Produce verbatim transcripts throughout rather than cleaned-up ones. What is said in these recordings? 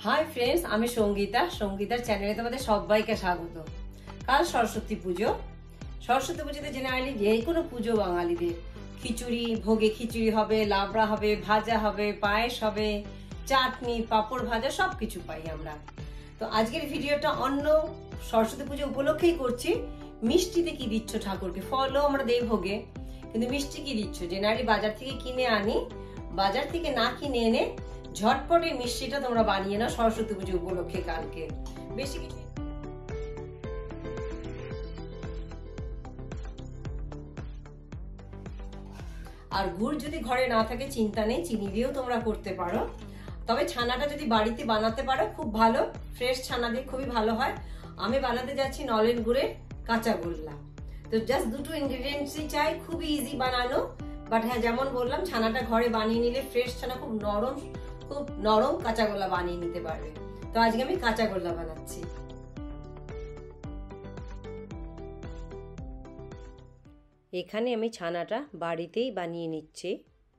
Hi friends, আমি সঙ্গীতা। সঙ্গীতার চ্যানেলে তোমাদের সবাইকে স্বাগত। কাল সরস্বতী পুজো। সরস্বতী পুজোতে জেনারেলি যে কোনো পুজো বাঙালিদের খিচুড়ি, ভোগে খিচুড়ি হবে, লাবড়া হবে, ভাজা হবে, পায়েস হবে, চাটনি, পাঁপড় ভাজা সবকিছু পাই আমরা। তো আজকের ভিডিওটা অন্য সরস্বতী পুজো উপলক্ষেই করছি। মিষ্টিতে কি দিচ্ছ ঠাকুরকে? ফলও আমরা দেই ভোগে, কিন্তু মিষ্টি কি দিচ্ছ? জেনারেলি বাজার থেকে কিনে আনি। বাজার থেকে না কিনে এনে ঝটপট এই মিষ্টিটা তোমরা বানিয়ে নাও সরস্বতী পুজো উপলক্ষে কালকে। বেশি কিছু আর গুড় যদি ঘরে না থাকে চিন্তা নেই, চিনি দিয়েও তোমরা করতে পারো। তবে ছানাটা যদি বাড়িতে বানাতে পারো খুব ভালো, ফ্রেশ ছানা দিয়ে খুবই ভালো হয়। আমি বানাতে যাচ্ছি নলেন গুড়ের কাঁচা গোল্লা। তো জাস্ট দুটো ইনগ্রেডিয়েন্টসই চাই, খুবই ইজি বানানো। বাট হ্যাঁ, যেমন বললাম, ছানাটা ঘরে বানিয়ে নিলে ফ্রেশ ছানা খুব নরম খুব নরম কাঁচা গোল্লা বানিয়ে নিতে পারবে। তো আজকে আমি কাঁচা গোল্লা বানাচ্ছি। এখানে আমি ছানাটা বাড়িতেই বানিয়ে নিচ্ছি।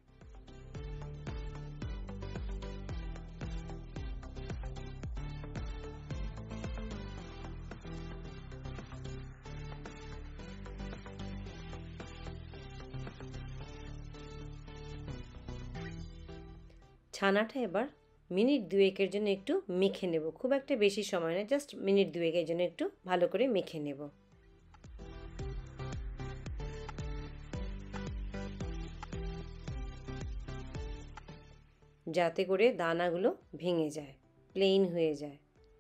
ছানাটা এবার মিনিট দুয়েকের জন্য একটু মেখে নেব। খুব একটা বেশি সময় না, জাস্ট মিনিট দুয়েকের জন্য একটু ভালো করে মেখে নেব। যাতে করে দানাগুলো ভেঙে যায়, প্লেন হয়ে যায়।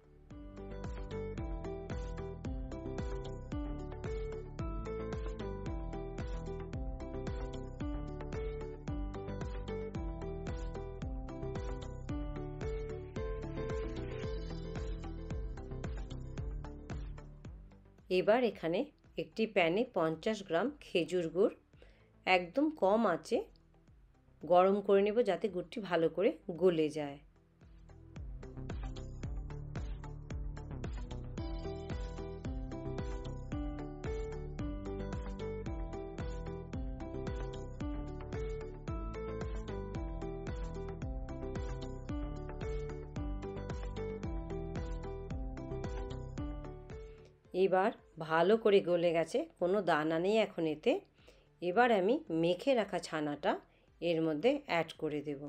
এবার এখানে একটি প্যানে পঞ্চাশ গ্রাম খেজুর গুড় একদম কম আঁচে গরম করে নেব, যাতে গুড়টি ভালো করে গলে যায়। এবার ভালো করে গলে গেছে, কোনো দানা নেই এখন এতে। এবার আমি মেখে রাখা ছানাটা এর মধ্যে অ্যাড করে দেব।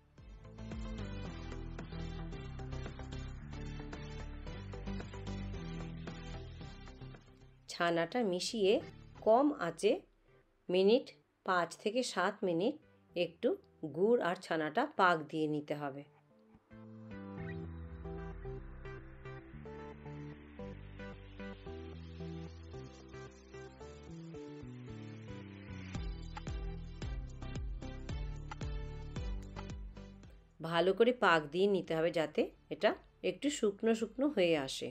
ছানাটা মিশিয়ে কম আঁচে মিনিট পাঁচ থেকে সাত মিনিট একটু গুড় আর ছানাটা পাক দিয়ে নিতে হবে। ভালো করে পাক দিয়ে নিতে হবে, যাতে এটা একটু শুকনো শুকনো হয়ে আসে।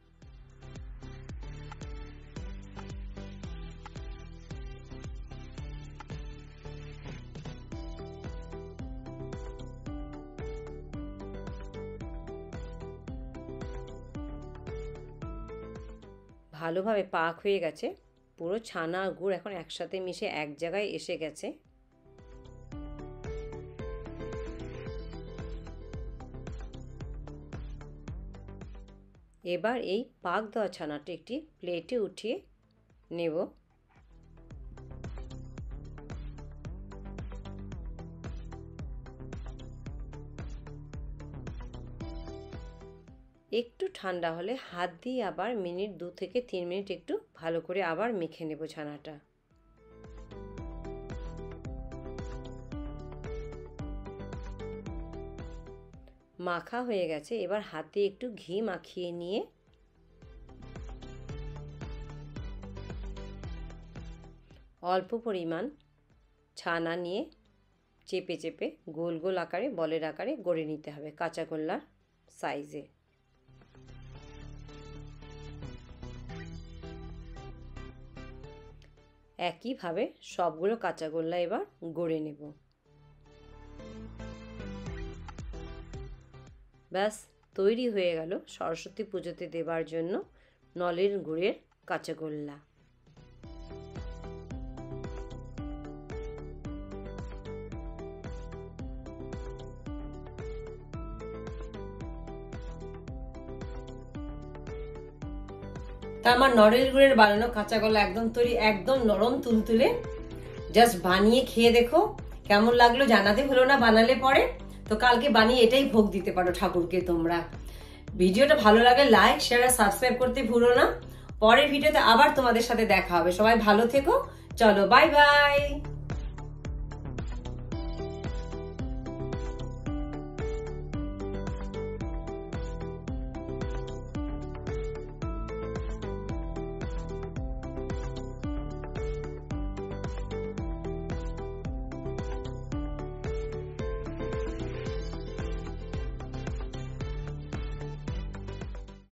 ভালোভাবে পাক হয়ে গেছে, পুরো ছানা আর গুড় এখন একসাথে মিশে এক জায়গায় এসে গেছে। এবার এই পাক দেওয়া ছানাটা একটি প্লেটে উঠিয়ে নেব। একটু ঠান্ডা হলে হাত দিয়ে আবার মিনিট দু থেকে তিন মিনিট একটু ভালো করে আবার মেখে নেব ছানাটা। মাখা হয়ে গেছে, এবার হাতে একটু ঘি মাখিয়ে নিয়ে অল্প পরিমাণ ছানা নিয়ে চেপে চেপে গোল গোল আকারে বলের আকারে গড়ে নিতে হবে, কাঁচা গোল্লার সাইজে। একইভাবে সবগুলো কাঁচা গোল্লা এবার গড়ে নেব। ব্যাস তৈরি হয়ে গেল সরস্বতী পুজোতে দেবার জন্য নলেন গুড়ের কাঁচা গোল্লা। তা আমার নড়েল গুড়ের বানানো কাঁচা কলা একদম তৈরি, একদম নরম তুলতুলে। জাস্ট বানিয়ে খেয়ে দেখো কেমন লাগলো, জানাতে হলো না বানালে পরে। তো কালকে বানিয়ে এটাই ভোগ দিতে পারো ঠাকুরকে তোমরা। ভিডিওটা ভালো লাগলে লাইক, শেয়ার আর সাবস্ক্রাইব করতে ভুলো না। পরের ভিডিওতে আবার তোমাদের সাথে দেখা হবে। সবাই ভালো থেকো, চলো বাই বাই।